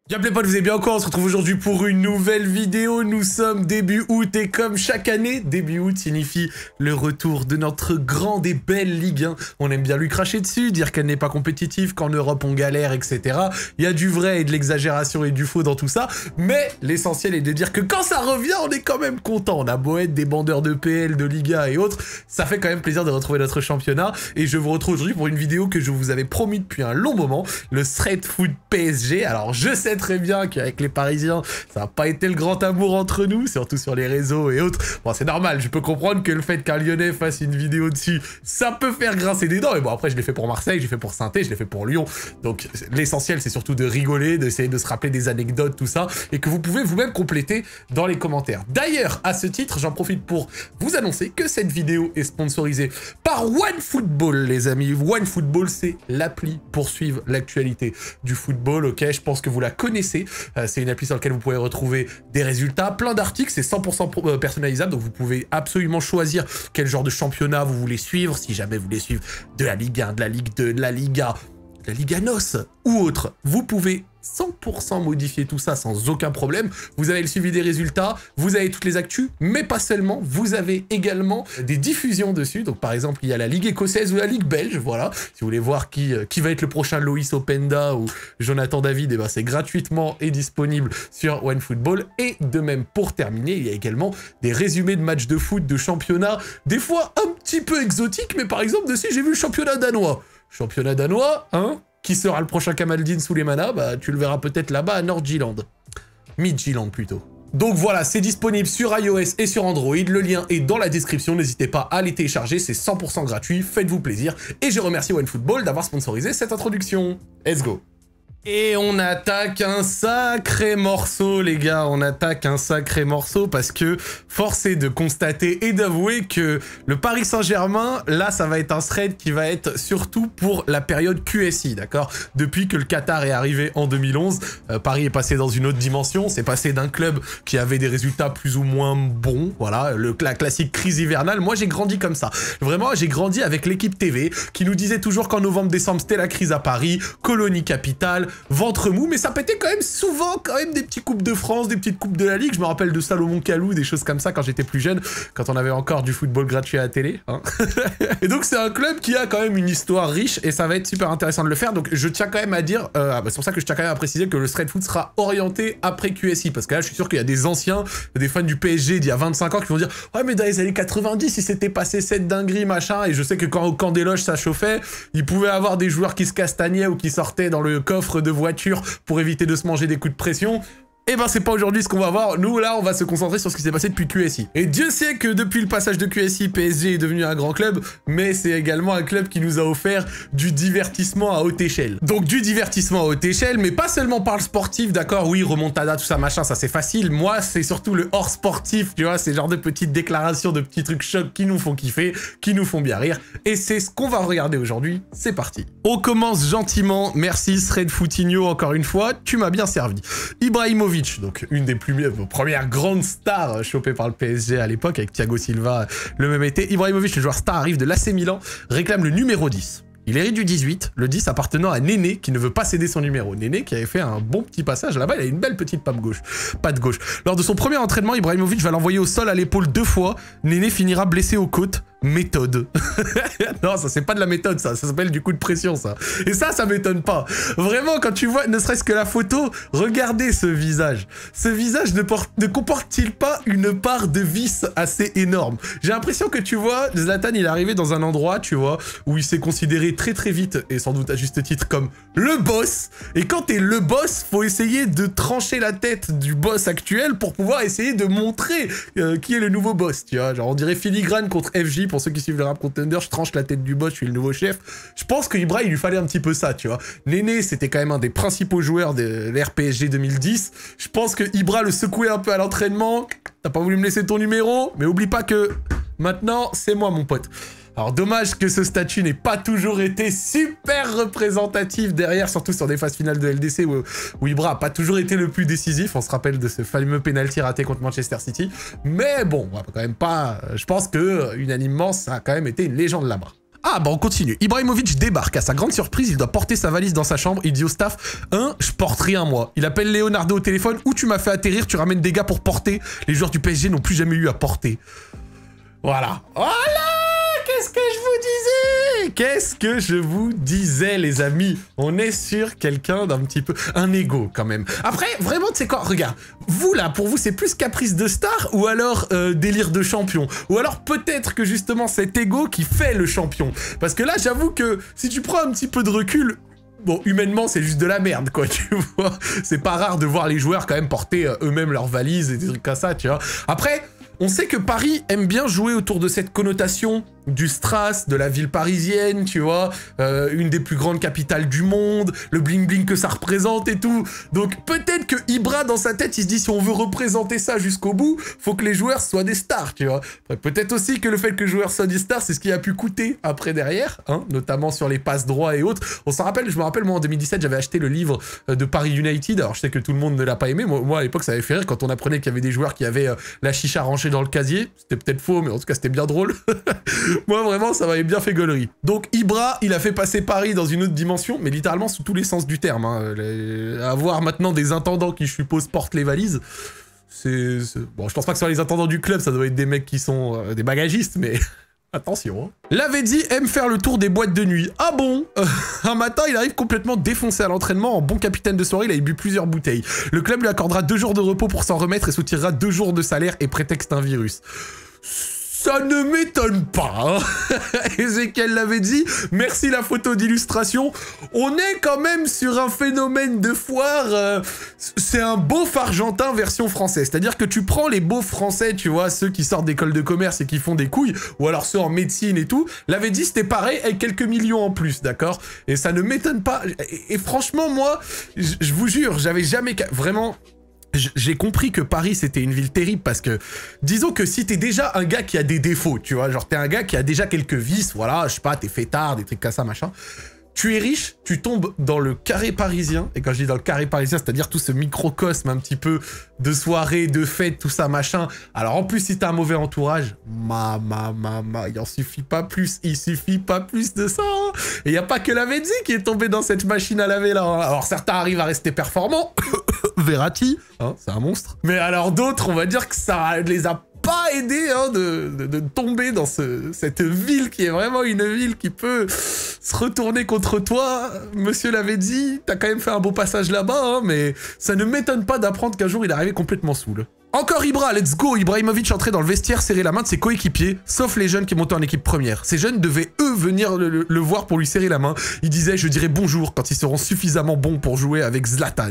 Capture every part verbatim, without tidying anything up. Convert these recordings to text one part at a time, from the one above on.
Bien les potes, vous allez bien quoi? On se retrouve aujourd'hui pour une nouvelle vidéo. Nous sommes début août et comme chaque année, début août signifie le retour de notre grande et belle Ligue un. On aime bien lui cracher dessus, dire qu'elle n'est pas compétitive, qu'en Europe on galère, et cetera. Il y a du vrai et de l'exagération et du faux dans tout ça, mais l'essentiel est de dire que quand ça revient, on est quand même content. On a beau être des bandeurs de P L, de Liga et autres, ça fait quand même plaisir de retrouver notre championnat. Et je vous retrouve aujourd'hui pour une vidéo que je vous avais promis depuis un long moment, le Street Foot P S G. Alors je sais très bien qu'avec les Parisiens, ça n'a pas été le grand amour entre nous, surtout sur les réseaux et autres. Bon, c'est normal, je peux comprendre que le fait qu'un Lyonnais fasse une vidéo dessus, ça peut faire grincer des dents. Et bon, après, je l'ai fait pour Marseille, je l'ai fait pour Saint-Étienne, je l'ai fait pour Lyon. Donc, l'essentiel, c'est surtout de rigoler, d'essayer de se rappeler des anecdotes, tout ça, et que vous pouvez vous-même compléter dans les commentaires. D'ailleurs, à ce titre, j'en profite pour vous annoncer que cette vidéo est sponsorisée par OneFootball, les amis. OneFootball, c'est l'appli pour suivre l'actualité du football. Ok, je pense que vous la connaissez. Euh, c'est une appli sur laquelle vous pouvez retrouver des résultats, plein d'articles, c'est cent pour cent personnalisable, donc vous pouvez absolument choisir quel genre de championnat vous voulez suivre, si jamais vous voulez suivre de la Ligue un, de la Ligue deux, de la Liga, de la Liga N O S ou autre. Vous pouvez cent pour cent modifier tout ça sans aucun problème. Vous avez le suivi des résultats, vous avez toutes les actus, mais pas seulement, vous avez également des diffusions dessus. Donc par exemple, il y a la Ligue écossaise ou la Ligue belge, voilà. Si vous voulez voir qui, qui va être le prochain Loïs Openda ou Jonathan David, et ben c'est gratuitement et disponible sur OneFootball. Et de même, pour terminer, il y a également des résumés de matchs de foot, de championnats, des fois un petit peu exotiques, mais par exemple, dessus, j'ai vu le championnat danois. Championnat danois, hein? Qui sera le prochain Kamaldeen Souleymana? Bah, tu le verras peut-être là-bas à Nord-Giland. Mid-Giland plutôt. Donc voilà, c'est disponible sur iOS et sur Android. Le lien est dans la description. N'hésitez pas à les télécharger, c'est cent pour cent gratuit. Faites-vous plaisir. Et je remercie OneFootball d'avoir sponsorisé cette introduction. Let's go. Et on attaque un sacré morceau, les gars, on attaque un sacré morceau parce que force est de constater et d'avouer que le Paris Saint-Germain, là, ça va être un thread qui va être surtout pour la période Q S I, d'accord? Depuis que le Qatar est arrivé en deux mille onze, euh, Paris est passé dans une autre dimension, c'est passé d'un club qui avait des résultats plus ou moins bons, voilà, le, la classique crise hivernale. Moi, j'ai grandi comme ça. Vraiment, j'ai grandi avec l'équipe T V qui nous disait toujours qu'en novembre-décembre, c'était la crise à Paris, colonie capitale, ventre mou, mais ça pétait quand même souvent quand même des petits coupes de France, des petites coupes de la Ligue. Je me rappelle de Salomon Kalou, des choses comme ça quand j'étais plus jeune, quand on avait encore du football gratuit à la télé. Hein. Et donc c'est un club qui a quand même une histoire riche et ça va être super intéressant de le faire. Donc je tiens quand même à dire, euh, bah, c'est pour ça que je tiens quand même à préciser que le Street Foot sera orienté après Q S I, parce que là je suis sûr qu'il y a des anciens, des fans du P S G d'il y a vingt-cinq ans qui vont dire ouais mais dans les années quatre-vingt-dix il s'était passé cette dinguerie machin, et je sais que quand au camp des loges ça chauffait, il pouvait avoir des joueurs qui se castagnaient ou qui sortaient dans le coffre de voiture pour éviter de se manger des coups de pression. Et ben c'est pas aujourd'hui ce qu'on va voir, nous là on va se concentrer sur ce qui s'est passé depuis Q S I. Et Dieu sait que depuis le passage de Q S I, P S G est devenu un grand club, mais c'est également un club qui nous a offert du divertissement à haute échelle. Donc du divertissement à haute échelle, mais pas seulement par le sportif, d'accord, oui, remontada, tout ça, machin, ça c'est facile. Moi c'est surtout le hors sportif, tu vois, c'est genre de petites déclarations, de petits trucs chocs qui nous font kiffer, qui nous font bien rire. Et c'est ce qu'on va regarder aujourd'hui, c'est parti. On commence gentiment, merci Thread Foutinho encore une fois, tu m'as bien servi. Ibrahimovic, donc une des plus, premières grandes stars chopées par le P S G à l'époque, avec Thiago Silva le même été. Ibrahimovic, le joueur star, arrive de l'A C Milan, réclame le numéro dix. Il hérite du dix-huit, le dix appartenant à Néné qui ne veut pas céder son numéro. Néné qui avait fait un bon petit passage là-bas, il a une belle petite patte gauche. Patte gauche. Lors de son premier entraînement, Ibrahimovic va l'envoyer au sol à l'épaule deux fois. Néné finira blessé aux côtes. Méthode. Non, ça c'est pas de la méthode, ça. Ça s'appelle du coup de pression, ça. Et ça, ça m'étonne pas. Vraiment, quand tu vois, ne serait-ce que la photo, regardez ce visage. Ce visage ne, ne comporte-t-il pas une part de vice assez énorme? J'ai l'impression que tu vois, Zlatan, il est arrivé dans un endroit, tu vois, où il s'est considéré très très vite, et sans doute à juste titre, comme le boss. Et quand t'es le boss, faut essayer de trancher la tête du boss actuel pour pouvoir essayer de montrer euh, qui est le nouveau boss, tu vois. Genre, on dirait filigrane contre F J. Pour ceux qui suivent le Rap Contender, je tranche la tête du boss, je suis le nouveau chef. Je pense que Ibra, il lui fallait un petit peu ça, tu vois. Néné, c'était quand même un des principaux joueurs de l'R P S G deux mille dix. Je pense que Ibra le secouait un peu à l'entraînement. T'as pas voulu me laisser ton numéro, mais oublie pas que maintenant, c'est moi, mon pote. Alors dommage que ce statut n'ait pas toujours été super représentatif derrière, surtout sur des phases finales de L D C où, où Ibra a pas toujours été le plus décisif. On se rappelle de ce fameux penalty raté contre Manchester City. Mais bon, on va quand même pas... Je pense que unanimement, ça a quand même été une légende là-bas. Ah bah on continue. Ibrahimovic débarque. À sa grande surprise, il doit porter sa valise dans sa chambre. Il dit au staff, hein, je porte rien moi. Il appelle Leonardo au téléphone. Où tu m'as fait atterrir, tu ramènes des gars pour porter. Les joueurs du P S G n'ont plus jamais eu à porter. Voilà. Voilà. Qu'est-ce que je vous disais? Qu'est-ce que je vous disais, les amis? On est sur quelqu'un d'un petit peu... Un ego, quand même. Après, vraiment, tu sais quoi? Regarde. Vous, là, pour vous, c'est plus caprice de star ou alors euh, délire de champion? Ou alors peut-être que, justement, cet ego qui fait le champion. Parce que là, j'avoue que si tu prends un petit peu de recul... Bon, humainement, c'est juste de la merde, quoi, tu vois. C'est pas rare de voir les joueurs, quand même, porter euh, eux-mêmes leurs valises et des trucs comme ça, tu vois. Après... On sait que Paris aime bien jouer autour de cette connotation du strass, de la ville parisienne, tu vois, euh, une des plus grandes capitales du monde, le bling-bling que ça représente et tout. Donc peut-être que Ibra, dans sa tête, il se dit si on veut représenter ça jusqu'au bout, faut que les joueurs soient des stars, tu vois. Peut-être aussi que le fait que les joueurs soient des stars, c'est ce qui a pu coûter après derrière, hein, notamment sur les passes droits et autres. On s'en rappelle, je me rappelle, moi en deux mille dix-sept, j'avais acheté le livre de Paris United. Alors je sais que tout le monde ne l'a pas aimé. Moi, moi à l'époque, ça avait fait rire quand on apprenait qu'il y avait des joueurs qui avaient euh, la chicha rangée dans le casier. C'était peut-être faux, mais en tout cas, c'était bien drôle. Moi, vraiment, ça m'avait bien fait gaulerie. Donc, Ibra, il a fait passer Paris dans une autre dimension, mais littéralement sous tous les sens du terme. Hein. Les... Avoir maintenant des intendants qui, je suppose, portent les valises, c'est... Bon, je pense pas que ce soit les intendants du club, ça doit être des mecs qui sont euh, des bagagistes, mais... Attention. Hein. Lavezzi aime faire le tour des boîtes de nuit. Ah bon? euh, Un matin, il arrive complètement défoncé à l'entraînement. En bon capitaine de soirée, il a bu plusieurs bouteilles. Le club lui accordera deux jours de repos pour s'en remettre et soutirera deux jours de salaire et prétexte un virus. Ça ne m'étonne pas, hein. Ezequiel Lavezzi, merci la photo d'illustration. On est quand même sur un phénomène de foire, euh, c'est un beauf argentin version française. C'est-à-dire que tu prends les beaufs français, tu vois, ceux qui sortent d'école de commerce et qui font des couilles, ou alors ceux en médecine et tout. Lavezzi, c'était pareil, avec quelques millions en plus, d'accord? Et ça ne m'étonne pas. Et, et franchement, moi, je vous jure, j'avais jamais... Vraiment... J'ai compris que Paris, c'était une ville terrible parce que, disons que si t'es déjà un gars qui a des défauts, tu vois, genre t'es un gars qui a déjà quelques vices, voilà, je sais pas, t'es fêtard, des trucs comme ça, machin, tu es riche, tu tombes dans le carré parisien, et quand je dis dans le carré parisien, c'est-à-dire tout ce microcosme un petit peu de soirée, de fête, tout ça, machin. Alors en plus, si t'as un mauvais entourage, ma, ma, ma, ma, il en suffit pas plus, il suffit pas plus de ça. Hein. Et y a pas que Lavezzi qui est tombé dans cette machine à laver là. Hein. Alors certains arrivent à rester performants, Verratti, hein, c'est un monstre. Mais alors d'autres, on va dire que ça les a pas aidé hein, de, de, de tomber dans ce, cette ville qui est vraiment une ville qui peut se retourner contre toi. Monsieur Lavezzi, t'as quand même fait un beau passage là-bas, hein, mais ça ne m'étonne pas d'apprendre qu'un jour il est arrivé complètement saoul. Encore Ibra, let's go. Ibrahimovic entrait dans le vestiaire, serrer la main de ses coéquipiers, sauf les jeunes qui montaient en équipe première. Ces jeunes devaient, eux, venir le, le, le voir pour lui serrer la main. Il disait, je dirai bonjour quand ils seront suffisamment bons pour jouer avec Zlatan.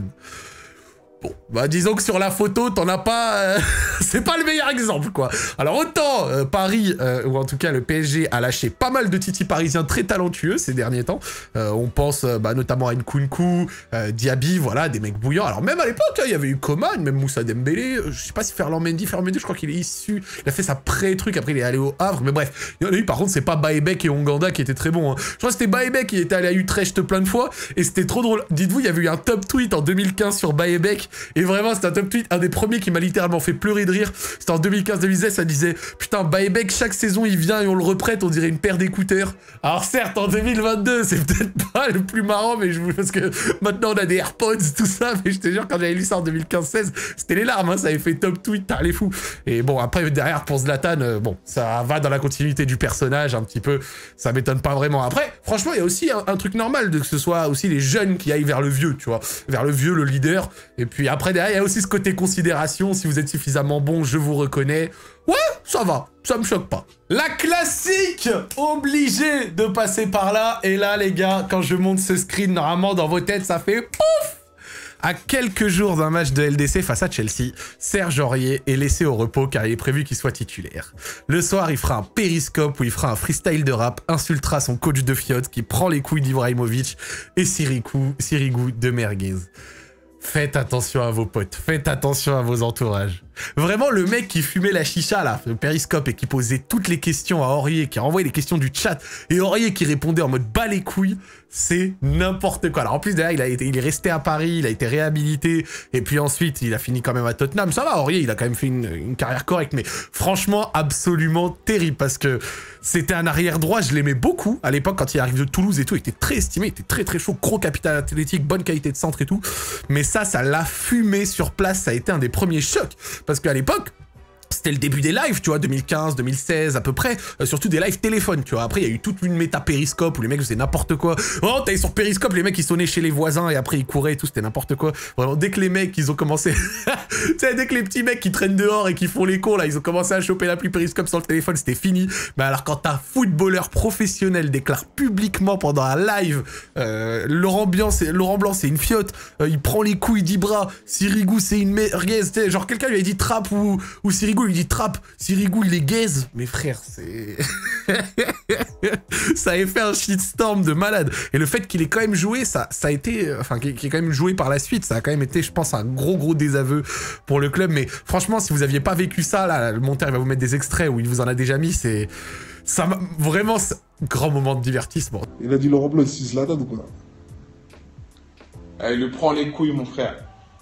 Bon, bah disons que sur la photo, t'en as pas... Euh, c'est pas le meilleur exemple, quoi. Alors autant euh, Paris, euh, ou en tout cas le P S G, a lâché pas mal de titis parisiens très talentueux ces derniers temps. Euh, on pense euh, bah, notamment à Nkunku, euh, Diaby, voilà, des mecs bouillants. Alors même à l'époque, il hein, y avait eu Coman, même Moussa Dembélé. Euh, je sais pas si Ferland Mendy, Ferland Mendy, je crois qu'il est issu... Il a fait sa pré-truc, après il est allé au Havre. Mais bref, il y en a eu, par contre, c'est pas Baebek et Onganda qui étaient très bons. Hein. Je crois que c'était Baebek qui était allé à Utrecht plein de fois. Et c'était trop drôle. Dites-vous, il y avait eu un top tweet en deux mille quinze sur Baebek. Et vraiment, c'était un top tweet, un des premiers qui m'a littéralement fait pleurer de rire. C'était en deux mille quinze deux mille seize, ça disait « Putain, Baebek, chaque saison, il vient et on le reprête, on dirait une paire d'écouteurs. » Alors certes, en deux mille vingt-deux, c'est peut-être pas le plus marrant, mais je vous... parce que maintenant, on a des AirPods, tout ça, mais je te jure, quand j'avais lu ça en deux mille quinze seize, c'était les larmes, hein, ça avait fait top tweet, t'as les fous. Et bon, après, derrière, pour Zlatan, euh, bon, ça va dans la continuité du personnage, un petit peu, ça m'étonne pas vraiment. Après, franchement, il y a aussi un, un truc normal, de que ce soit aussi les jeunes qui aillent vers le vieux, tu vois, vers le vieux, le leader, et puis après, derrière, il y a aussi ce côté considération, si vous êtes suffisamment bon, je vous reconnais. Ouais, ça va, ça me choque pas. La classique, obligé de passer par là, et là les gars, quand je monte ce screen, normalement dans vos têtes, ça fait pouf. À quelques jours d'un match de L D C face à Chelsea, Serge Aurier est laissé au repos car il est prévu qu'il soit titulaire. Le soir, il fera un périscope où il fera un freestyle de rap, insultera son coach de fiotte qui prend les couilles d'Ibrahimovic et Sirigu, Sirigu de merguez. Faites attention à vos potes, faites attention à vos entourages. Vraiment, le mec qui fumait la chicha, là, le périscope, et qui posait toutes les questions à Aurier, qui renvoyait les questions du chat, et Aurier qui répondait en mode bas les couilles, c'est n'importe quoi. Alors en plus, derrière, il, a été, il est resté à Paris, il a été réhabilité, et puis ensuite, il a fini quand même à Tottenham. Ça va, Aurier, il a quand même fait une, une carrière correcte, mais franchement, absolument terrible, parce que c'était un arrière droit, je l'aimais beaucoup. À l'époque, quand il arrive de Toulouse et tout, il était très estimé, il était très très chaud, gros capital athlétique, bonne qualité de centre et tout. Mais ça, ça l'a fumé sur place, ça a été un des premiers chocs. Parce qu'à l'époque, c'était le début des lives, tu vois, deux mille quinze, deux mille seize à peu près, euh, surtout des lives téléphone, tu vois. Après, il y a eu toute une méta périscope où les mecs faisaient n'importe quoi. Oh, t'allais sur périscope, les mecs ils sonnaient chez les voisins et après ils couraient et tout, c'était n'importe quoi. Vraiment, dès que les mecs ils ont commencé, tu sais, dès que les petits mecs qui traînent dehors et qui font les cons là, ils ont commencé à choper l'appli périscope sur le téléphone, c'était fini. Mais alors quand un footballeur professionnel déclare publiquement pendant un live, euh, Laurent Blanc, c'est Laurent Blanc, c'est une fiotte, euh, il prend les couilles d'Ibra, Sirigu c'est une merguez, genre quelqu'un lui a dit trappe ou ou Sirigu lui dit trappe, Sirigu il est gaze, mais frère c'est... ça avait fait un shitstorm de malade, et le fait qu'il ait quand même joué, ça, ça a été, enfin qu'il ait quand même joué par la suite, ça a quand même été je pense un gros gros désaveu pour le club, mais franchement si vous aviez pas vécu ça, là le monteur il va vous mettre des extraits où il vous en a déjà mis, c'est... ça vraiment, grand moment de divertissement. Il a dit Laurent Blanc, c'est Zlatan ou quoi? Il lui prend les couilles mon frère,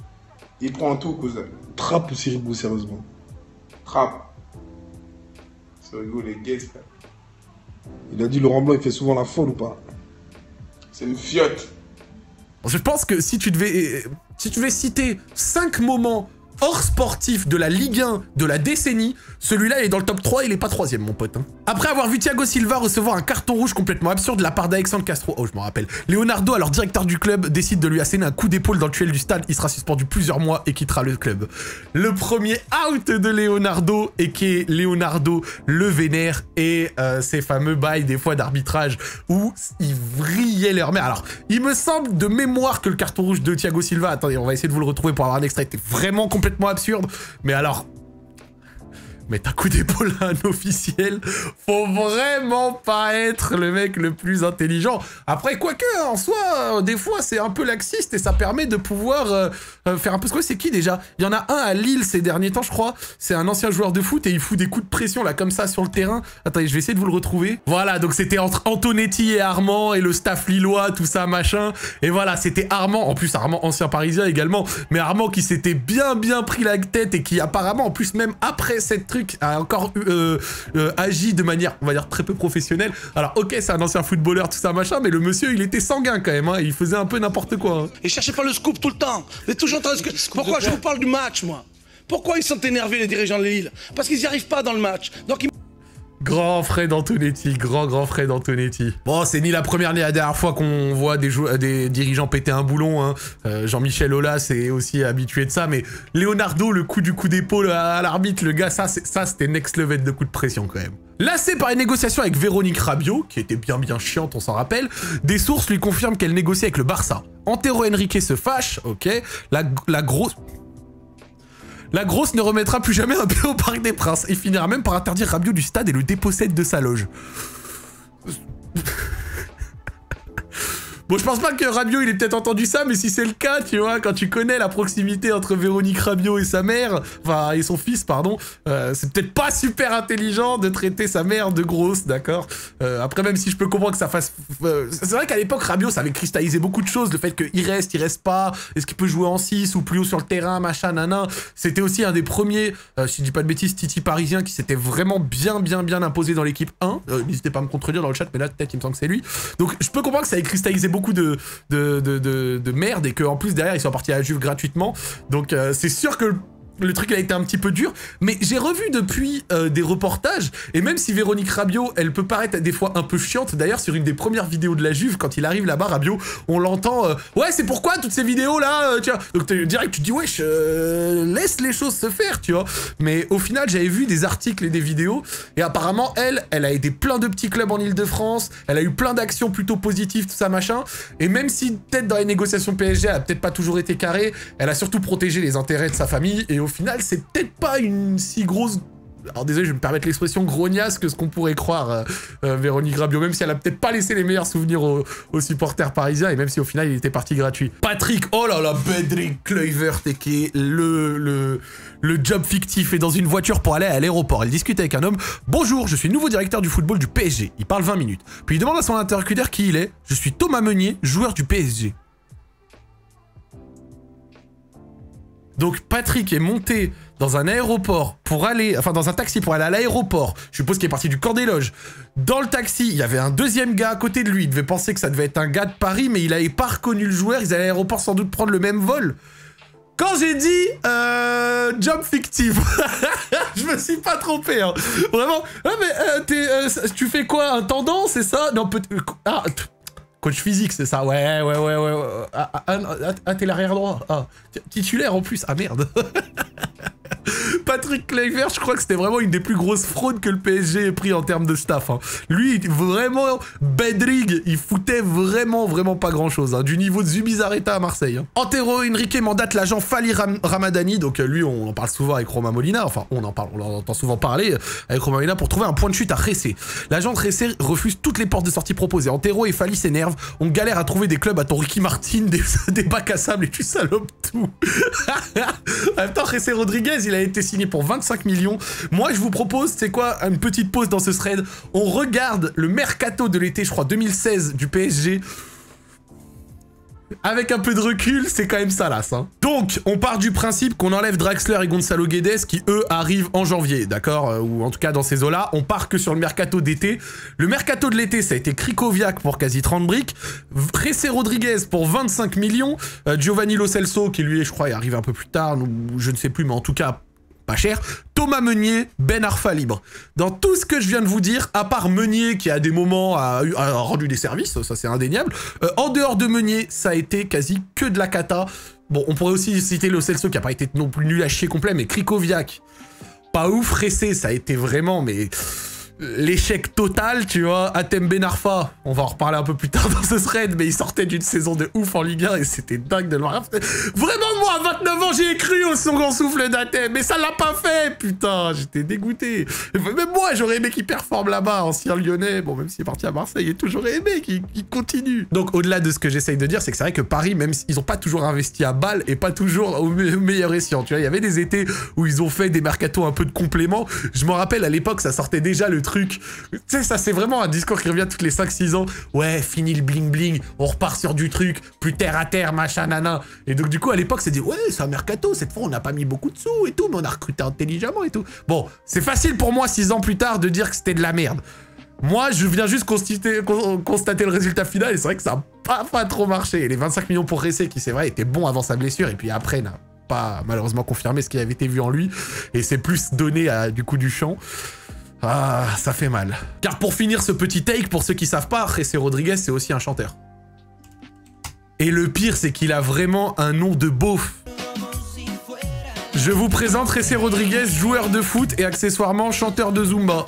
il prend tout cousin. Trappe ou Sirigu sérieusement? Trappe. C'est rigolo les gays frère. Il a dit Laurent Blanc il fait souvent la folle ou pas? C'est une fiotte. Je pense que si tu devais, si tu devais citer cinq moments hors sportif de la Ligue un de la décennie, celui-là il est dans le top trois, il est pas troisième mon pote. Hein. Après avoir vu Thiago Silva recevoir un carton rouge complètement absurde de la part d'Alexandre Castro, oh je m'en rappelle, Leonardo, alors directeur du club, décide de lui asséner un coup d'épaule dans le tunnel du stade, il sera suspendu plusieurs mois et quittera le club. Le premier out de Leonardo, et qui est Leonardo le vénère, et euh, ces fameux bails des fois d'arbitrage où ils vrillaient leur mère. Alors, il me semble de mémoire que le carton rouge de Thiago Silva, attendez, on va essayer de vous le retrouver pour avoir un extrait, était vraiment complètement absurde, mais alors... mettre un coup d'épaule à un officiel, faut vraiment pas être le mec le plus intelligent. Après, quoique, en soi, euh, des fois, c'est un peu laxiste et ça permet de pouvoir euh, euh, faire un peu... C'est qui, déjà? Il y en a un à Lille ces derniers temps, je crois. C'est un ancien joueur de foot et il fout des coups de pression, là, comme ça, sur le terrain. Attendez, je vais essayer de vous le retrouver. Voilà, donc c'était entre Antonetti et Armand et le staff lillois, tout ça, machin. Et voilà, c'était Armand, en plus, Armand, ancien parisien également, mais Armand qui s'était bien, bien pris la tête et qui, apparemment, en plus, même après cette truc, a encore euh, euh, agi de manière, on va dire, très peu professionnelle. Alors, ok, c'est un ancien footballeur, tout ça, machin, mais le monsieur, il était sanguin quand même, hein, il faisait un peu n'importe quoi. Hein. Et cherchez pas le scoop tout le temps. Vous êtes toujours en train de... Pourquoi je vous parle du match, moi? Pourquoi ils sont énervés, les dirigeants de Lille? Parce qu'ils n'y arrivent pas dans le match. Donc ils... Grand Fred Antonetti, grand grand Fred Antonetti. Bon, c'est ni la première ni la dernière fois qu'on voit des, des dirigeants péter un boulon. Hein. Euh, Jean-Michel Aulas est aussi habitué de ça, mais Leonardo, le coup du coup d'épaule à, à l'arbitre, le gars, ça, ça c'était next level de coup de pression quand même. Lassé par une négociation avec Véronique Rabiot, qui était bien bien chiante, on s'en rappelle, des sources lui confirment qu'elle négocie avec le Barça. Antero Henrique se fâche, ok, la, la grosse... La grosse ne remettra plus jamais un pied au Parc des Princes et finira même par interdire Rabiot du stade et le dépossède de sa loge. Bon, je pense pas que Rabiot, il ait peut-être entendu ça, mais si c'est le cas, tu vois, quand tu connais la proximité entre Véronique Rabiot et sa mère, enfin, et son fils, pardon, euh, c'est peut-être pas super intelligent de traiter sa mère de grosse, d'accord euh, Après, même si je peux comprendre que ça fasse... Euh, c'est vrai qu'à l'époque, Rabiot, ça avait cristallisé beaucoup de choses, le fait qu'il reste, il reste pas, est-ce qu'il peut jouer en six ou plus haut sur le terrain, machin, nanan. C'était aussi un des premiers, euh, si je dis pas de bêtises, Titi parisien, qui s'était vraiment bien, bien, bien imposé dans l'équipe un. Euh, N'hésitez pas à me contredire dans le chat, mais là, peut-être, il me semble que c'est lui. Donc, je peux comprendre que ça avait cristallisé beaucoup de, de, de, de, de merde et qu'en plus derrière ils sont partis à la Juve gratuitement, donc euh, c'est sûr que le truc il a été un petit peu dur, mais j'ai revu depuis euh, des reportages, et même si Véronique Rabiot, elle peut paraître des fois un peu chiante, d'ailleurs sur une des premières vidéos de la Juve, quand il arrive là-bas, Rabiot, on l'entend, euh, ouais c'est pourquoi toutes ces vidéos là, euh, tu vois, donc direct tu te dis wesh, euh, laisse les choses se faire, tu vois, mais au final j'avais vu des articles et des vidéos, et apparemment elle, elle a aidé plein de petits clubs en Ile-de-France, elle a eu plein d'actions plutôt positives, tout ça machin, et même si peut-être dans les négociations P S G, elle a peut-être pas toujours été carrée, elle a surtout protégé les intérêts de sa famille, et au final, c'est peut-être pas une si grosse alors désolé, je vais me permettre l'expression grognasse que ce qu'on pourrait croire, euh, euh, Véronique Rabiot, même si elle a peut-être pas laissé les meilleurs souvenirs aux, aux supporters parisiens, et même si au final il était parti gratuit. Patrick, oh là là, Patrick Kluivert, qui est le, le, le job fictif, est dans une voiture pour aller à l'aéroport. Il discute avec un homme. Bonjour, je suis nouveau directeur du football du P S G. Il parle vingt minutes. Puis il demande à son interlocuteur qui il est. Je suis Thomas Meunier, joueur du P S G. Donc Patrick est monté dans un aéroport pour aller, enfin dans un taxi pour aller à l'aéroport. Je suppose qu'il est parti du camp des loges. Dans le taxi, il y avait un deuxième gars à côté de lui. Il devait penser que ça devait être un gars de Paris, mais il n'avait pas reconnu le joueur. Ils allaient à l'aéroport sans doute prendre le même vol. Quand j'ai dit euh, job fictif, je me suis pas trompé. Hein. Vraiment. Ah mais euh, t'es, euh, tu fais quoi, un tendon, c'est ça? Non, peut ah, coach physique, c'est ça. Ouais, ouais, ouais, ouais. Ah, ah, ah, ah t'es l'arrière droit. Ah, titulaire en plus. Ah merde. Patrick Kluivert, je crois que c'était vraiment une des plus grosses fraudes que le P S G ait pris en termes de staff. Hein. Lui, vraiment, Bedrig, il foutait vraiment, vraiment pas grand-chose. Hein. Du niveau de Zubizarreta à Marseille. Hein. Antero Henrique mandate l'agent Fali Ram Ramadani. Donc lui, on en parle souvent avec Roma Molina. Enfin, on en parle, on en entend souvent parler avec Roma Molina pour trouver un point de chute à Ressé. L'agent de Ressé refuse toutes les portes de sortie proposées. Antero et Fali s'énervent. On galère à trouver des clubs à ton Ricky Martin, des, des bacs à sable et tu salopes tout. En même temps, Ressé Rodriguez, il a été signé pour vingt-cinq millions. Moi, je vous propose, c'est quoi, une petite pause dans ce thread. On regarde le mercato de l'été, je crois, deux mille seize du P S G. Avec un peu de recul, c'est quand même salace. Hein. Donc, on part du principe qu'on enlève Draxler et Gonzalo Guedes qui, eux, arrivent en janvier, d'accord euh, ou en tout cas dans ces eaux-là. On part que sur le mercato d'été. Le mercato de l'été, ça a été Krikoviak pour quasi trente briques, Ressé Rodriguez pour vingt-cinq millions, euh, Giovanni Lo Celso, qui lui, je crois, est arrivé un peu plus tard, ou je ne sais plus, mais en tout cas... pas cher, Thomas Meunier, Ben Arfa libre. Dans tout ce que je viens de vous dire, à part Meunier qui à des moments a, a rendu des services, ça c'est indéniable, euh, en dehors de Meunier, ça a été quasi que de la cata. Bon, on pourrait aussi citer Lo Celso qui a pas été non plus nul à chier complet, mais Krikoviak, pas ouf, Ressé, ça a été vraiment, mais... l'échec total, tu vois. Hatem Ben Arfa, on va en reparler un peu plus tard dans ce thread, mais il sortait d'une saison de ouf en Ligue un et c'était dingue de le voir. Vraiment, moi, à vingt-neuf ans, j'ai cru au second souffle d'Hatem, mais ça l'a pas fait, putain, j'étais dégoûté. Même moi, j'aurais aimé qu'il performe là-bas, ancien lyonnais, bon, même s'il est parti à Marseille et tout, j'aurais aimé qu'il continue. Donc, au-delà de ce que j'essaye de dire, c'est que c'est vrai que Paris, même s'ils ont pas toujours investi à balle et pas toujours au me meilleur escient, tu vois, il y avait des étés où ils ont fait des mercatos un peu de complément. Je m'en rappelle, à l'époque, ça sortait déjà le truc. Tu sais, ça c'est vraiment un discours qui revient toutes les cinq six ans. Ouais, fini le bling bling, on repart sur du truc, plus terre à terre, machin, nana. Et donc du coup, à l'époque, c'est dit, ouais, c'est un mercato, cette fois on n'a pas mis beaucoup de sous et tout, mais on a recruté intelligemment et tout. Bon, c'est facile pour moi, six ans plus tard, de dire que c'était de la merde. Moi, je viens juste constater, constater le résultat final et c'est vrai que ça n'a pas, pas trop marché. Et les vingt-cinq millions pour Ressé, qui c'est vrai, était bon avant sa blessure, et puis après, n'a pas malheureusement confirmé ce qui avait été vu en lui. Et c'est plus donné à du coup du champ. Ah, ça fait mal. Car pour finir ce petit take, pour ceux qui savent pas, Ressé Rodriguez, c'est aussi un chanteur. Et le pire, c'est qu'il a vraiment un nom de beauf. Je vous présente Ressé Rodriguez, joueur de foot et accessoirement chanteur de Zumba.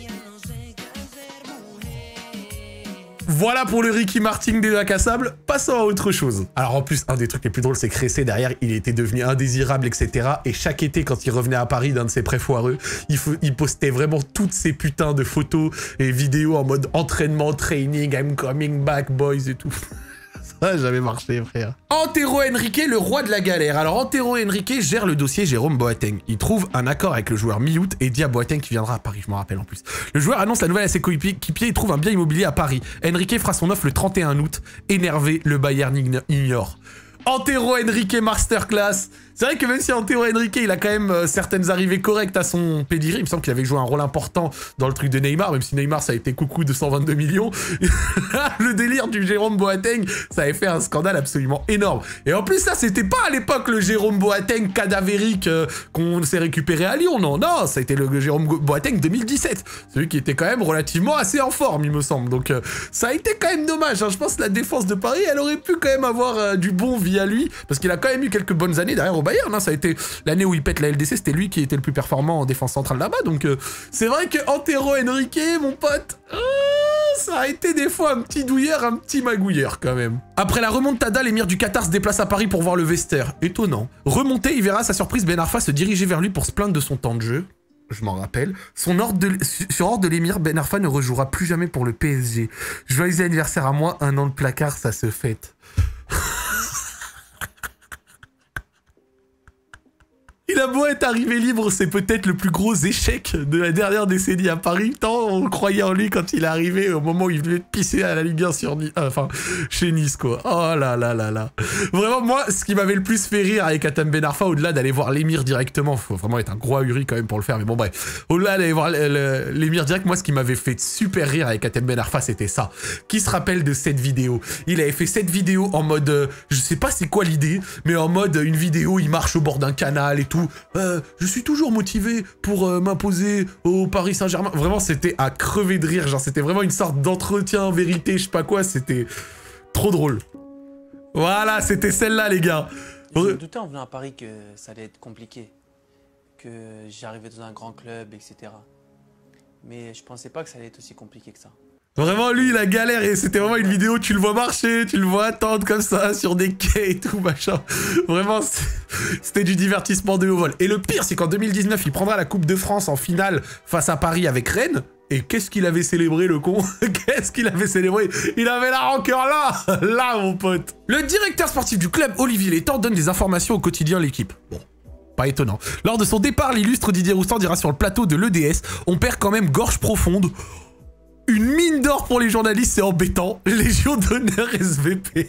Voilà pour le Ricky Martin des bacs à sable, passons à autre chose. Alors en plus, un des trucs les plus drôles, c'est que Ressé, derrière, il était devenu indésirable, et cetera. Et chaque été, quand il revenait à Paris d'un de ses prêts foireux, il, il postait vraiment toutes ces putains de photos et vidéos en mode entraînement, training, I'm coming back, boys et tout. Ça n'a jamais marché, frère. Antero Henrique, le roi de la galère. Alors, Antero Henrique gère le dossier Jérôme Boateng. Il trouve un accord avec le joueur mi-août et dit à Boateng qui viendra à Paris, je m'en rappelle en plus. Le joueur annonce la nouvelle à ses coéquipiers, il trouve un bien immobilier à Paris. Henrique fera son offre le trente et un août. Énervé, le Bayern ignore. Antero Henrique masterclass. C'est vrai que même si Antero Henrique, il a quand même euh, certaines arrivées correctes à son pedigree, il me semble qu'il avait joué un rôle important dans le truc de Neymar, même si Neymar, ça a été coucou de cent vingt-deux millions. Le délire du Jérôme Boateng, ça avait fait un scandale absolument énorme. Et en plus, ça, c'était pas à l'époque le Jérôme Boateng cadavérique euh, qu'on s'est récupéré à Lyon, non, non, ça a été le Jérôme Boateng deux mille dix-sept. Celui qui était quand même relativement assez en forme, il me semble. Donc, euh, ça a été quand même dommage. Hein. Je pense que la défense de Paris, elle aurait pu quand même avoir euh, du bon via lui, parce qu'il a quand même eu quelques bonnes années derrière au Bayern, hein. Ça a été l'année où il pète la L D C, c'était lui qui était le plus performant en défense centrale là-bas, donc euh, c'est vrai que Antero Henrique, mon pote, euh, ça a été des fois un petit douilleur, un petit magouilleur quand même. Après la remontada, l'émir du Qatar se déplace à Paris pour voir le Vester. Étonnant. Remonté, il verra sa surprise Ben Arfa se diriger vers lui pour se plaindre de son temps de jeu. je m'en rappelle. Son ordre de, sur ordre de l'émir, Ben Arfa ne rejouera plus jamais pour le P S G. Joyeux anniversaire à moi, un an de placard, ça se fête. Il a beau être arrivé libre, c'est peut-être le plus gros échec de la dernière décennie à Paris. Tant on croyait en lui quand il est arrivé au moment où il venait de pisser à la Ligue un sur Nice, enfin chez Nice quoi. Oh là là là là. Vraiment moi, ce qui m'avait le plus fait rire avec Hatem Ben Arfa, au-delà d'aller voir l'émir directement, faut vraiment être un gros ahuri quand même pour le faire, mais bon bref. Au-delà d'aller voir l'émir direct, moi ce qui m'avait fait super rire avec Hatem Ben Arfa, c'était ça. Qui se rappelle de cette vidéo? Il avait fait cette vidéo en mode, euh, je sais pas c'est quoi l'idée, mais en mode une vidéo, il marche au bord d'un canal et tout. Euh, je suis toujours motivé pour euh, m'imposer au Paris Saint-Germain. Vraiment, c'était à crever de rire. Genre, c'était vraiment une sorte d'entretien, vérité, je sais pas quoi. C'était trop drôle. Voilà, c'était celle-là, les gars. Je me doutais en venant à Paris que ça allait être compliqué. Que j'arrivais dans un grand club, et cetera. Mais je pensais pas que ça allait être aussi compliqué que ça. Vraiment, lui, il a galéré. C'était vraiment une vidéo, tu le vois marcher, tu le vois attendre comme ça, sur des quais et tout, machin. Vraiment, c'était du divertissement de haut vol. Et le pire, c'est qu'en deux mille dix-neuf, il prendra la Coupe de France en finale face à Paris avec Rennes. Et qu'est-ce qu'il avait célébré, le con? Qu'est-ce qu'il avait célébré? Il avait la rancœur là. Là, mon pote. Le directeur sportif du club, Olivier Létang, donne des informations au quotidien L'équipe. Bon. Pas étonnant. Lors de son départ, l'illustre Didier Roustan dira sur le plateau de l'E D S, on perd quand même gorge profonde. Une mine d'or pour les journalistes, c'est embêtant. Légion d'honneur S V P.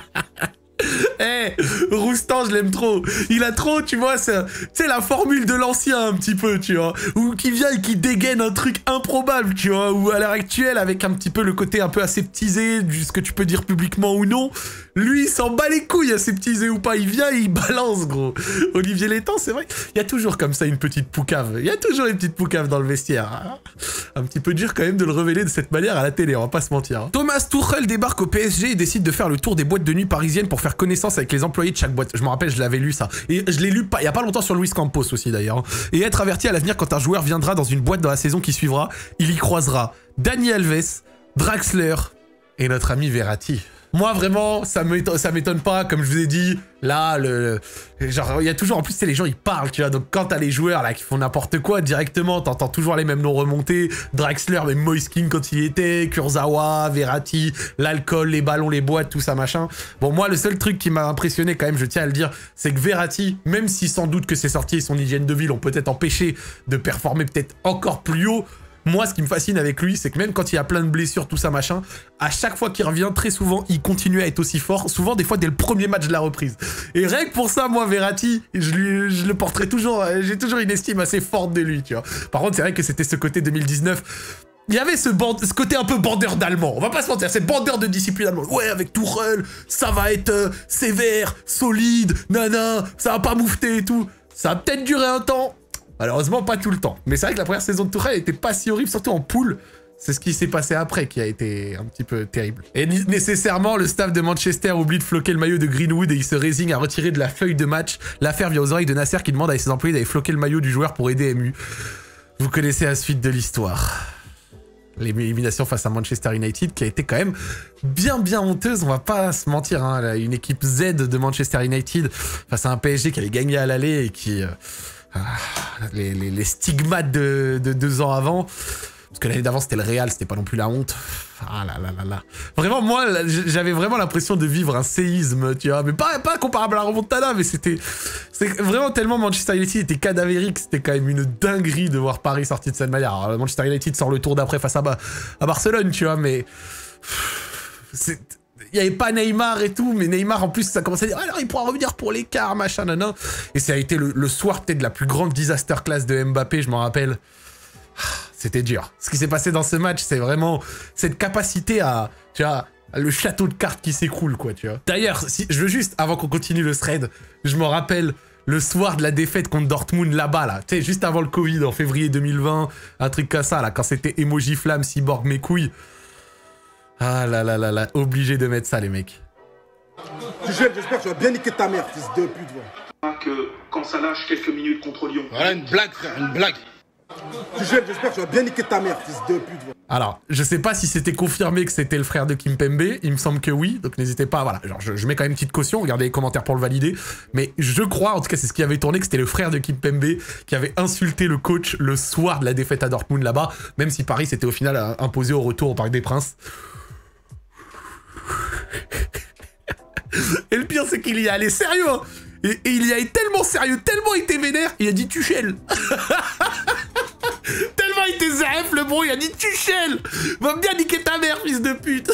Eh, hey, Roustan, je l'aime trop. Il a trop, tu vois, c'est la formule de l'ancien un petit peu, tu vois. Ou qui vient et qui dégaine un truc improbable, tu vois. Ou à l'heure actuelle, avec un petit peu le côté un peu aseptisé, ce que tu peux dire publiquement ou non. Lui, il s'en bat les couilles, aseptisé ou pas. Il vient et il balance, gros. Olivier Létang, c'est vrai. Il y a toujours comme ça une petite poucave. Il y a toujours une petite poucave dans le vestiaire. Hein. Un petit peu dur quand même de le révéler de cette manière à la télé, on va pas se mentir. Hein. Thomas Tuchel débarque au P S G et décide de faire le tour des boîtes de nuit parisiennes pour faire connaissance avec les employés de chaque boîte. Je me rappelle, je l'avais lu ça. Et je l'ai lu pas, il y a pas longtemps sur Luis Campos aussi d'ailleurs. Et être averti à l'avenir quand un joueur viendra dans une boîte dans la saison qui suivra, il y croisera Dani Alves, Draxler et notre ami Verratti. Moi, vraiment, ça m'étonne pas, comme je vous ai dit, là, le, le genre, il y a toujours, en plus, c'est les gens, ils parlent, tu vois, donc quand t'as les joueurs, là, qui font n'importe quoi, directement, t'entends toujours les mêmes noms remonter, Draxler, même Moiskin quand il y était, Kurzawa, Verratti, l'alcool, les ballons, les boîtes, tout ça, machin. Bon, moi, le seul truc qui m'a impressionné, quand même, je tiens à le dire, c'est que Verratti, même si sans doute que ses sorties et son hygiène de vie l'ont peut-être empêché de performer peut-être encore plus haut, moi, ce qui me fascine avec lui, c'est que même quand il y a plein de blessures, tout ça, machin, à chaque fois qu'il revient, très souvent, il continue à être aussi fort. Souvent, des fois, dès le premier match de la reprise. Et rien que pour ça, moi, Verratti, je, lui, je le porterai toujours... J'ai toujours une estime assez forte de lui, tu vois. Par contre, c'est vrai que c'était ce côté deux mille dix-neuf... Il y avait ce, band, ce côté un peu bandeur d'allemand, on va pas se mentir, c'est bandeur de discipline allemande. Ouais, avec Tuchel, ça va être euh, sévère, solide, nana, ça va pas moufter et tout. Ça va peut-être durer un temps. Malheureusement, pas tout le temps. Mais c'est vrai que la première saison de Tuchel était pas si horrible, surtout en poule. C'est ce qui s'est passé après qui a été un petit peu terrible. Et nécessairement, le staff de Manchester oublie de floquer le maillot de Greenwood et il se résigne à retirer de la feuille de match. L'affaire vient aux oreilles de Nasser qui demande à ses employés d'aller floquer le maillot du joueur pour aider M U. Vous connaissez la suite de l'histoire. L'élimination face à Manchester United qui a été quand même bien bien honteuse, on va pas se mentir, hein. Une équipe Z de Manchester United face à un P S G qui avait gagné à l'aller et qui... Euh, Ah, les, les, les stigmates de, de deux ans avant, parce que l'année d'avant c'était le Real, c'était pas non plus la honte. Ah là là là là. Vraiment, moi, j'avais vraiment l'impression de vivre un séisme, tu vois, mais pas, pas comparable à la remontada, mais c'était vraiment tellement Manchester United était cadavérique, c'était quand même une dinguerie de voir Paris sorti de cette manière. Alors, Manchester United sort le tour d'après face à, à Barcelone, tu vois, mais... C'est... Il n'y avait pas Neymar et tout, mais Neymar, en plus, ça commençait à dire « Alors, il pourra revenir pour l'écart, machin, nan. » Et ça a été le, le soir, peut-être, de la plus grande disaster class de Mbappé, je m'en rappelle. C'était dur. Ce qui s'est passé dans ce match, c'est vraiment cette capacité à, tu vois, le château de cartes qui s'écroule, quoi, tu vois. D'ailleurs, si, je veux juste, avant qu'on continue le thread, je me rappelle le soir de la défaite contre Dortmund, là-bas, là. Tu sais, juste avant le Covid, en février deux mille vingt, un truc comme ça, là, quand c'était emoji flamme, cyborg, mes couilles. Ah là là là là, obligé de mettre ça, les mecs. J'espère que tu vas bien niquer ta mère, fils de pute. Que quand ça lâche quelques minutes contre Lyon. Voilà une blague, frère, une blague. Tu jeune, j'espère que tu vas bien niquer ta mère, fils de pute. Alors, je sais pas si c'était confirmé que c'était le frère de Kimpembe, il me semble que oui, donc n'hésitez pas, voilà, genre je, je mets quand même une petite caution, regardez les commentaires pour le valider, mais je crois, en tout cas c'est ce qui avait tourné, que c'était le frère de Kimpembe qui avait insulté le coach le soir de la défaite à Dortmund là-bas, même si Paris s'était au final imposé au retour au Parc des Princes. Et le pire c'est qu'il y est allé sérieux, hein. Et, et il y a été tellement sérieux, tellement été vénère, il a dit Tuchel. Tellement il était zéf le bro, il a dit Tuchel. Va bien niquer ta mère, fils de pute.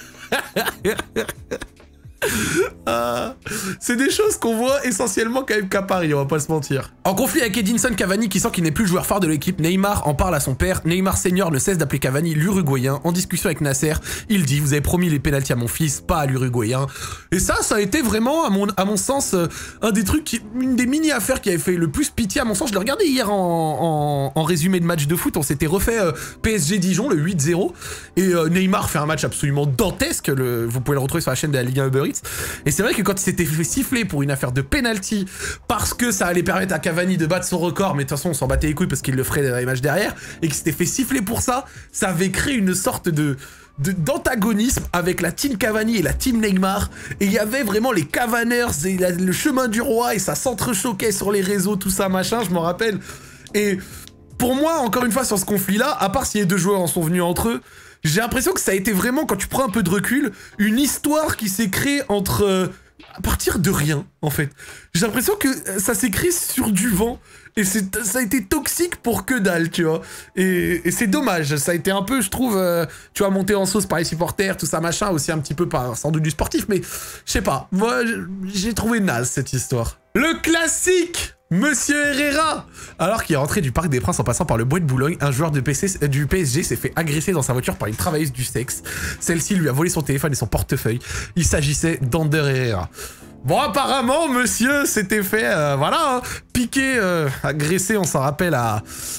Ah, c'est des choses qu'on voit essentiellement quand même qu'à Paris, on va pas se mentir. En conflit avec Edinson Cavani qui sent qu'il n'est plus le joueur phare de l'équipe, Neymar en parle à son père. Neymar senior ne cesse d'appeler Cavani l'Uruguayen. En discussion avec Nasser, il dit « Vous avez promis les pénaltys à mon fils, pas à l'Uruguayen ». Et ça, ça a été vraiment, à mon, à mon sens, euh, un des trucs, qui, une des mini-affaires qui avait fait le plus pitié à mon sens. Je l'ai regardé hier en, en, en résumé de match de foot, on s'était refait euh, P S G Dijon, le huit zéro. Et euh, Neymar fait un match absolument dantesque, le, vous pouvez le retrouver sur la chaîne de la Ligue un Uber Eats. Et c'est vrai que quand il s'était fait siffler pour une affaire de penalty, parce que ça allait permettre à Cavani de battre son record, mais de toute façon on s'en battait les couilles parce qu'il le ferait dans les matchs derrière, et qu'il s'était fait siffler pour ça, ça avait créé une sorte de d'antagonisme avec la team Cavani et la team Neymar, et il y avait vraiment les Cavaners et la, le chemin du roi, et ça s'entrechoquait sur les réseaux, tout ça machin, je m'en rappelle. Et pour moi, encore une fois, sur ce conflit-là, à part si les deux joueurs en sont venus entre eux, j'ai l'impression que ça a été vraiment, quand tu prends un peu de recul, une histoire qui s'est créée entre... Euh, à partir de rien, en fait. J'ai l'impression que ça s'est créé sur du vent, et ça a été toxique pour que dalle, tu vois. Et, et c'est dommage, ça a été un peu, je trouve, euh, tu vois, monté en sauce par les supporters, tout ça, machin, aussi un petit peu par, sans doute du sportif, mais je sais pas, moi, j'ai trouvé naze, cette histoire. Le classique Monsieur Herrera. Alors qu'il est rentré du Parc des Princes en passant par le Bois de Boulogne, un joueur de P C, euh, du P S G s'est fait agresser dans sa voiture par une travailleuse du sexe. Celle-ci lui a volé son téléphone et son portefeuille. Il s'agissait d'Ander Herrera. Bon, apparemment, monsieur s'était fait, euh, voilà, hein, piquer, euh, agressé, on s'en rappelle, à...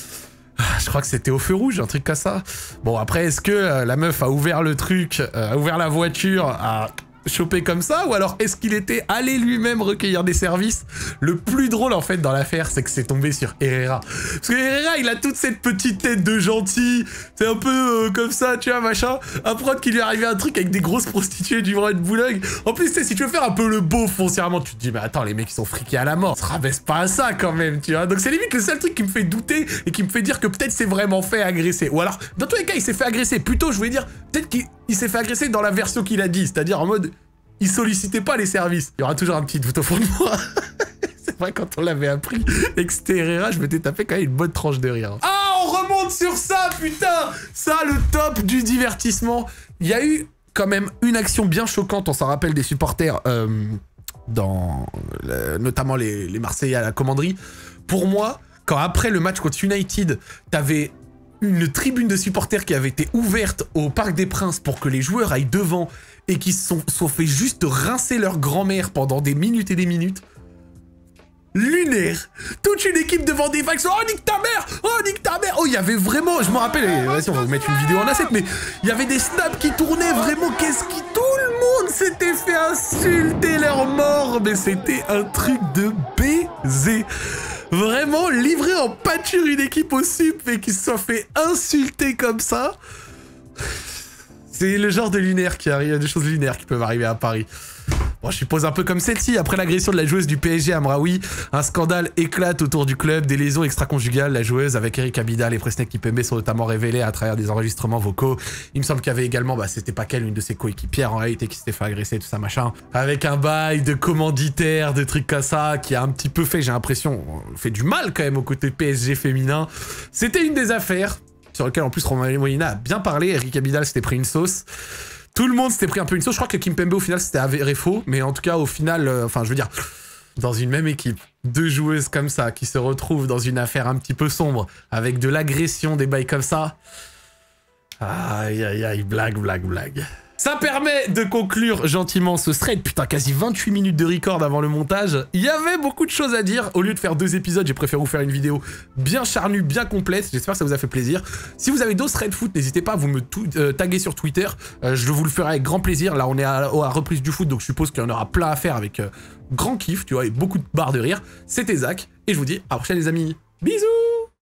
Je crois que c'était au feu rouge, un truc comme ça. Bon, après, est-ce que euh, la meuf a ouvert le truc, euh, a ouvert la voiture, a... chopé comme ça, ou alors est-ce qu'il était allé lui-même recueillir des services? Le plus drôle en fait dans l'affaire, c'est que c'est tombé sur Herrera. Parce que Herrera, il a toute cette petite tête de gentil, c'est un peu euh, comme ça, tu vois, machin. Apprendre qu'il lui est arrivé un truc avec des grosses prostituées du Bois de Boulogne. En plus, tu sais, si tu veux faire un peu le beau foncièrement, tu te dis, mais attends, les mecs ils sont friqués à la mort, on se rabaisse pas à ça quand même, tu vois. Donc c'est limite le seul truc qui me fait douter et qui me fait dire que peut-être c'est vraiment fait agresser. Ou alors, dans tous les cas, il s'est fait agresser. Plutôt, je voulais dire, peut-être qu'il il s'est fait agresser dans la version qu'il a dit, c'est-à-dire en mode... il sollicitait pas les services. Il y aura toujours un petit doute au fond de moi. C'est vrai, quand on l'avait appris et que c'était Herrera, je m'étais tapé quand même une bonne tranche de rire. Ah, on remonte sur ça, putain. Ça, le top du divertissement. Il y a eu quand même une action bien choquante, on s'en rappelle, des supporters, euh, dans le, notamment les, les Marseillais à la commanderie. Pour moi, quand après le match contre United, t'avais... une tribune de supporters qui avait été ouverte au Parc des Princes pour que les joueurs aillent devant et qui se sont, sont fait juste rincer leur grand-mère pendant des minutes et des minutes. Lunaire. Toute une équipe devant des vagues. Oh, nique ta mère. Oh, nique ta mère. Oh, il y avait vraiment... Je me rappelle, vas-y, on va vous mettre une vidéo en asset, mais il y avait des snaps qui tournaient vraiment. Qu'est-ce qui... Tout le monde s'était fait insulter leur mort. Mais c'était un truc de baiser. Vraiment, livrer en pâture une équipe au sup et qui se soit fait insulter comme ça. C'est le genre de lunaire qui arrive, des choses lunaires qui peuvent arriver à Paris. Bon, je suppose un peu comme celle-ci. Après l'agression de la joueuse du P S G à Amraoui, un scandale éclate autour du club, des liaisons extra-conjugales. La joueuse avec Eric Abidal et Presnel Kimpembe sont notamment révélées à travers des enregistrements vocaux. Il me semble qu'il y avait également, bah c'était pas qu'elle, une de ses coéquipières en réalité qui s'était fait agresser, tout ça machin. Avec un bail de commanditaire, de trucs comme ça, qui a un petit peu fait, j'ai l'impression, fait du mal quand même au côté P S G féminin. C'était une des affaires sur lesquelles en plus Romain Molina a bien parlé. Eric Abidal s'était pris une sauce. Tout le monde s'était pris un peu une sauce. Je crois que Kimpembe, au final, c'était avéré faux. Mais en tout cas, au final, euh, enfin, je veux dire, dans une même équipe, deux joueuses comme ça, qui se retrouvent dans une affaire un petit peu sombre, avec de l'agression, des bails comme ça. Aïe, aïe, aïe, blague, blague, blague. Ça permet de conclure gentiment ce thread. Putain, quasi vingt-huit minutes de record avant le montage. Il y avait beaucoup de choses à dire. Au lieu de faire deux épisodes, j'ai préféré vous faire une vidéo bien charnue, bien complète. J'espère que ça vous a fait plaisir. Si vous avez d'autres threads foot, n'hésitez pas à vous me euh, taguer sur Twitter. Euh, je vous le ferai avec grand plaisir. Là, on est à, à reprise du foot, donc je suppose qu'il y en aura plein à faire avec euh, grand kiff, tu vois, et beaucoup de barres de rire. C'était Zach, et je vous dis à la prochaine les amis. Bisous!